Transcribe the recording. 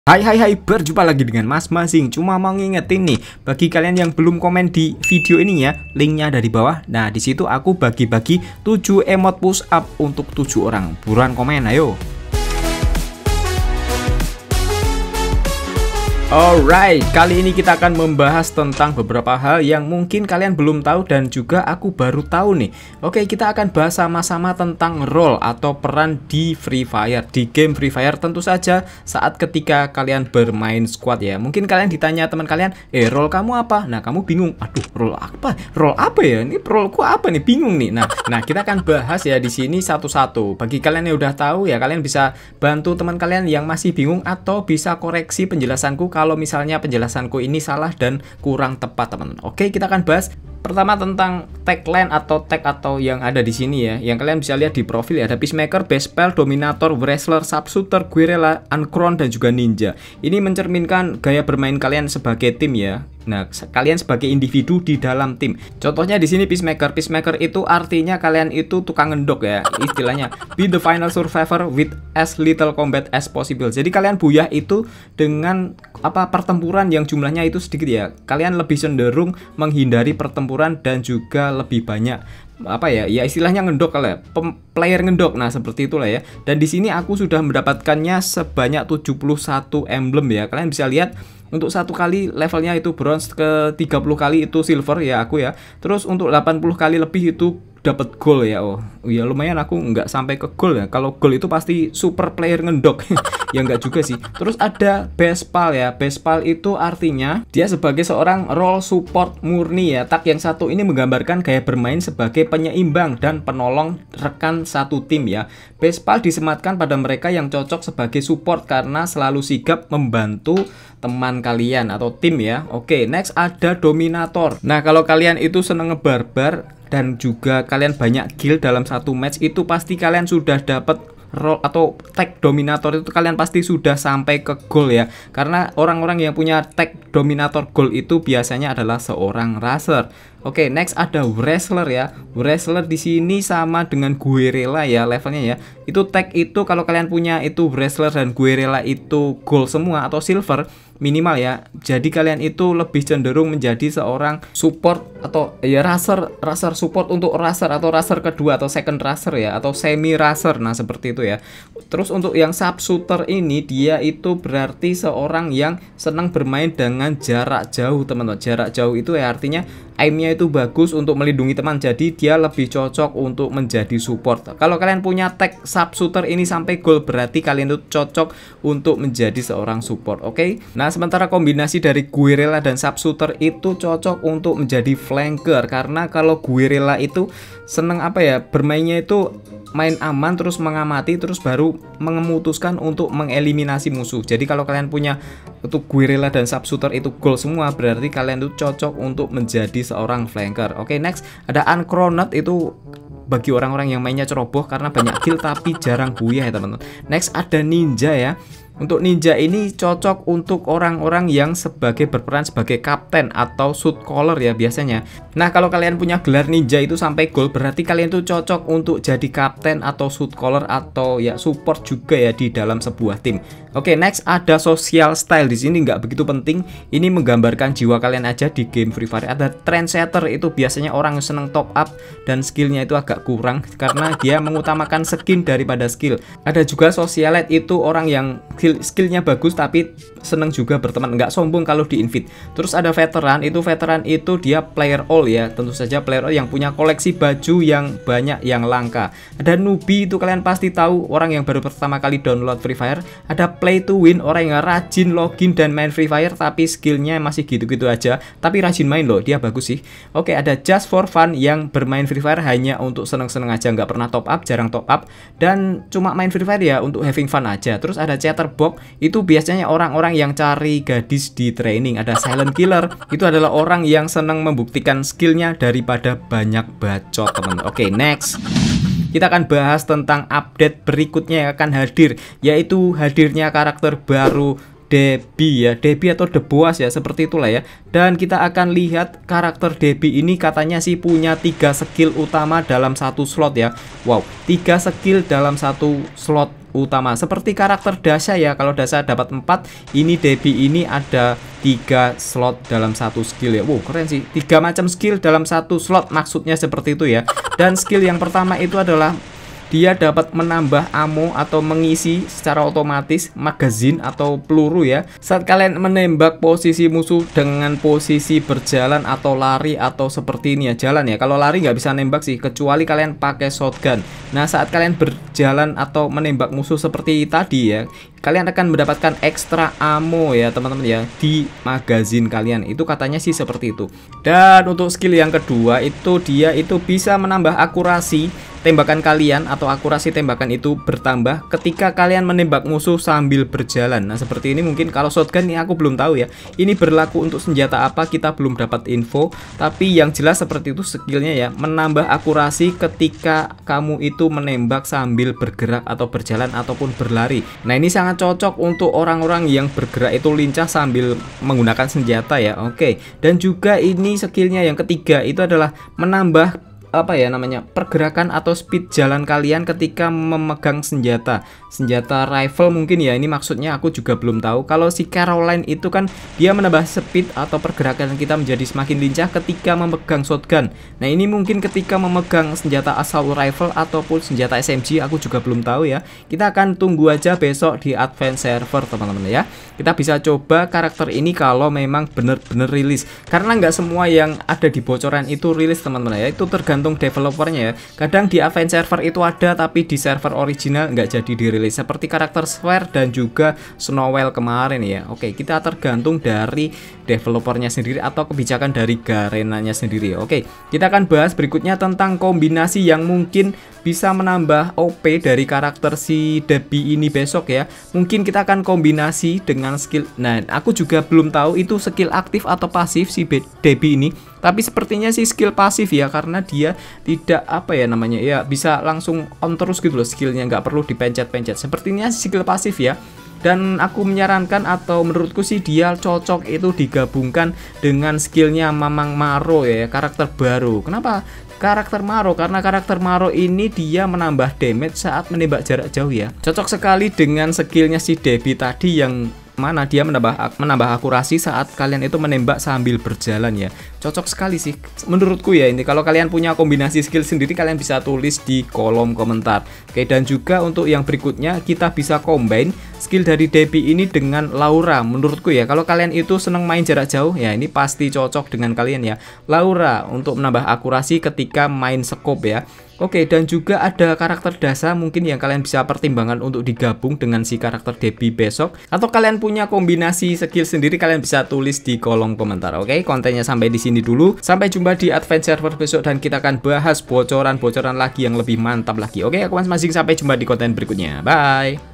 Hai, berjumpa lagi dengan Mas Masing. Cuma mau ngingetin nih, bagi kalian yang belum komen di video ini ya, linknya ada di bawah. Nah, di situ aku bagi-bagi 7 emot push up untuk 7 orang. Buruan komen, ayo. Alright, kali ini kita akan membahas tentang beberapa hal yang mungkin kalian belum tahu dan juga aku baru tahu nih. Oke, kita akan bahas sama-sama tentang role atau peran di Free Fire, di game Free Fire tentu saja saat ketika kalian bermain squad ya. Mungkin kalian ditanya teman kalian, role kamu apa? Nah, kamu bingung, aduh role apa? Role apa ya? Ini roleku apa nih? Bingung nih. Nah kita akan bahas ya di sini satu-satu. Bagi kalian yang udah tahu ya, kalian bisa bantu teman kalian yang masih bingung atau bisa koreksi penjelasanku kalau misalnya penjelasanku ini salah dan kurang tepat, teman-teman. Oke, kita akan bahas pertama tentang tagline atau tag atau yang ada di sini ya. Yang kalian bisa lihat di profil ya, ada Peacemaker, Bespal, Dominator, Wrestler, Sharpshooter, Guerrilla, Uncron dan juga Ninja. Ini mencerminkan gaya bermain kalian sebagai tim ya. Nah, kalian sebagai individu di dalam tim. Contohnya di sini Peacemaker. Peacemaker itu artinya kalian itu tukang ngendok ya, istilahnya. Be the final survivor with as little combat as possible. Jadi kalian buyah itu dengan pertempuran yang jumlahnya itu sedikit ya. Kalian lebih cenderung menghindari pertempuran dan juga lebih banyak ya istilahnya ngendok kali ya, player ngendok. Nah, seperti itulah ya. Dan di sini aku sudah mendapatkannya sebanyak 71 emblem ya. Kalian bisa lihat untuk satu kali levelnya itu bronze, ke 30 kali itu silver ya aku ya. Terus untuk 80 kali lebih itu dapat gold ya. Oh ya, lumayan, aku nggak sampai ke gold ya. Kalau gold itu pasti super player ngendok. Ya nggak juga sih. Terus ada Bespal ya. Bespal itu artinya dia sebagai seorang role support murni ya. Tag yang satu ini menggambarkan gaya bermain sebagai penyeimbang dan penolong rekan satu tim ya. Bespal disematkan pada mereka yang cocok sebagai support karena selalu sigap membantu teman kalian atau tim ya. Oke, next ada Dominator. Nah, kalau kalian itu seneng ngebarbar dan juga kalian banyak kill dalam satu match, itu pasti kalian sudah dapat role atau tag Dominator, itu kalian pasti sudah sampai ke goal ya. Karena orang-orang yang punya tag Dominator goal itu biasanya adalah seorang racer. Oke, next ada Wrestler ya. Wrestler di sini sama dengan Guerrilla ya levelnya ya. Itu tag itu kalau kalian punya itu Wrestler dan Guerrilla itu gold semua atau silver minimal ya. Jadi kalian itu lebih cenderung menjadi seorang support atau ya racer support untuk racer atau racer kedua atau second racer ya, atau semi racer. Nah, seperti itu ya. Terus untuk yang sharpshooter ini, dia itu berarti seorang yang senang bermain dengan jarak jauh, teman-teman. Jarak jauh itu ya artinya aimnya itu bagus untuk melindungi teman, jadi dia lebih cocok untuk menjadi support. Kalau kalian punya tag sharpshooter ini sampai gold, berarti kalian itu cocok untuk menjadi seorang support. Oke. Nah, sementara kombinasi dari Guerrilla dan sharpshooter itu cocok untuk menjadi flanker, karena kalau Guerrilla itu seneng bermainnya itu main aman, terus mengamati, terus baru memutuskan untuk mengeliminasi musuh. Jadi kalau kalian punya untuk Guerrilla dan sharpshooter itu gold semua, berarti kalian itu cocok untuk menjadi seorang flanker. Oke, next ada Uncroned. Itu bagi orang-orang yang mainnya ceroboh karena banyak kill tapi jarang buyah ya, teman-teman. Next ada Ninja ya. Untuk Ninja ini cocok untuk orang-orang yang berperan sebagai kapten atau shoot caller ya biasanya. Nah, kalau kalian punya gelar Ninja itu sampai gold, berarti kalian itu cocok untuk jadi kapten atau shoot caller atau ya support juga ya di dalam sebuah tim. Oke, next ada social style. Di sini nggak begitu penting. Ini menggambarkan jiwa kalian aja di game Free Fire. Ada trendsetter, itu biasanya orang yang seneng top up dan skillnya itu agak kurang karena dia mengutamakan skin daripada skill. Ada juga socialite, itu orang yang skillnya bagus tapi seneng juga berteman, nggak sombong kalau di invite. Terus ada veteran itu dia player all ya, tentu saja player all yang punya koleksi baju yang banyak yang langka. Ada newbie, itu kalian pasti tahu, orang yang baru pertama kali download Free Fire. Ada play to win, orang yang rajin login dan main Free Fire tapi skillnya masih gitu-gitu aja, tapi rajin main loh, dia bagus sih. Oke, ada just for fun, yang bermain Free Fire hanya untuk seneng-seneng aja, nggak pernah top up, jarang top up, dan cuma main Free Fire ya untuk having fun aja. Terus ada chatterbox, itu biasanya orang-orang yang cari gadis di training. Ada silent killer, itu adalah orang yang senang membuktikan skillnya daripada banyak bacot, teman. Oke, next kita akan bahas tentang update berikutnya yang akan hadir, yaitu hadirnya karakter baru Debbie ya, Debbie atau The Boss ya, seperti itulah ya. Dan kita akan lihat karakter Debbie ini katanya sih punya 3 skill utama dalam satu slot ya. Wow, 3 skill dalam satu slot utama. Seperti karakter Dasha ya, kalau Dasha dapat 4, ini Debbie ini ada 3 slot dalam satu skill ya. Wow, keren sih. 3 macam skill dalam satu slot, maksudnya seperti itu ya. Dan skill yang pertama itu adalah dia dapat menambah ammo atau mengisi secara otomatis magazine atau peluru ya saat kalian menembak posisi musuh dengan posisi berjalan atau lari atau seperti ini ya, jalan ya. Kalau lari nggak bisa nembak sih, kecuali kalian pakai shotgun. Nah, saat kalian berjalan atau menembak musuh seperti tadi ya, kalian akan mendapatkan ekstra ammo ya teman-teman ya di magazine kalian. Itu katanya sih seperti itu. Dan untuk skill yang kedua itu dia itu bisa menambah akurasi tembakan kalian atau akurasi tembakan itu bertambah ketika kalian menembak musuh sambil berjalan. Nah, seperti ini mungkin kalau shotgun ini aku belum tahu ya. Ini berlaku untuk senjata apa kita belum dapat info, tapi yang jelas seperti itu skillnya ya, menambah akurasi ketika kamu itu menembak sambil bergerak atau berjalan ataupun berlari. Nah, ini sangat cocok untuk orang-orang yang bergerak itu lincah sambil menggunakan senjata ya. Oke. Dan juga ini skillnya yang ketiga itu adalah menambah apa ya namanya, pergerakan atau speed jalan kalian ketika memegang senjata rifle mungkin ya. Ini maksudnya aku juga belum tahu. Kalau si Caroline itu kan dia menambah speed atau pergerakan kita menjadi semakin lincah ketika memegang shotgun. Nah, ini mungkin ketika memegang senjata assault rifle ataupun senjata SMG, aku juga belum tahu ya. Kita akan tunggu aja besok di advance server teman-teman ya. Kita bisa coba karakter ini kalau memang bener-bener rilis, karena nggak semua yang ada di bocoran itu rilis teman-teman ya. Itu tergantung developernya ya. Kadang di advance server itu ada, tapi di server original nggak jadi dirilis, seperti karakter Sphere dan juga Snowwell kemarin ya. Oke, kita tergantung dari developernya sendiri atau kebijakan dari Garenanya sendiri. Oke, kita akan bahas berikutnya tentang kombinasi yang mungkin bisa menambah OP dari karakter si Debbie ini besok ya. Mungkin kita akan kombinasi dengan skill. Nah, aku juga belum tahu itu skill aktif atau pasif si Debbie ini, tapi sepertinya sih skill pasif ya, karena dia tidak apa ya namanya ya, bisa langsung on terus gitu loh skillnya, nggak perlu dipencet-pencet. Sepertinya skill pasif ya. Dan aku menyarankan atau menurutku sih dia cocok itu digabungkan dengan skillnya Mamang Maro ya, karakter baru. Kenapa karakter Maro? Karena karakter Maro ini dia menambah damage saat menembak jarak jauh ya. Cocok sekali dengan skillnya si Debbie tadi yang mana dia menambah akurasi saat kalian itu menembak sambil berjalan ya. Cocok sekali sih menurutku ya ini. Kalau kalian punya kombinasi skill sendiri, kalian bisa tulis di kolom komentar. Oke, dan juga untuk yang berikutnya kita bisa combine skill dari Debbie ini dengan Laura. Menurutku ya, kalau kalian itu seneng main jarak jauh ya, ini pasti cocok dengan kalian ya. Laura untuk menambah akurasi ketika main scope ya. Oke, dan juga ada karakter Dasha mungkin yang kalian bisa pertimbangkan untuk digabung dengan si karakter Debbie besok. Atau kalian punya kombinasi skill sendiri, kalian bisa tulis di kolom komentar. Oke, kontennya sampai di sini dulu. Sampai jumpa di advance server besok dan kita akan bahas bocoran-bocoran lagi yang lebih mantap lagi. Oke, aku Mas Mazing, sampai jumpa di konten berikutnya. Bye.